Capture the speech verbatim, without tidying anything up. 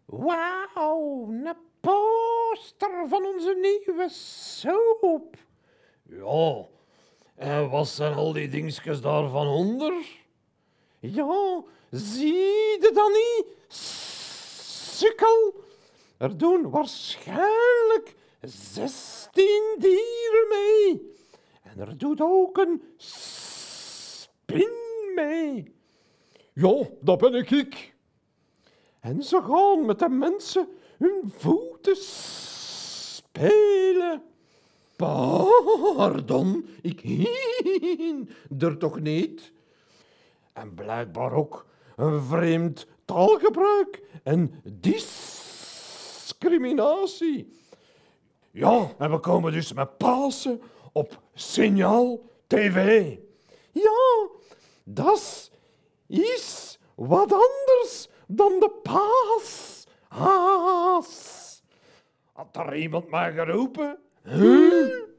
Wauw, een poster van onze nieuwe soep. Ja, en wat zijn al die dingetjes daarvan onder? Ja, zie je dat niet? Sukkel. Er doen waarschijnlijk zestien dieren mee. En er doet ook een spin mee. Ja, dat ben ik ik. En ze gaan met de mensen hun voeten spelen. Pardon, ik er toch niet? En blijkbaar ook een vreemd taalgebruik en discriminatie. Ja, en we komen dus met Pasen op Signaal T V. Ja, dat is wat anders dan de paashaas. Had er iemand mij geroepen? Huh?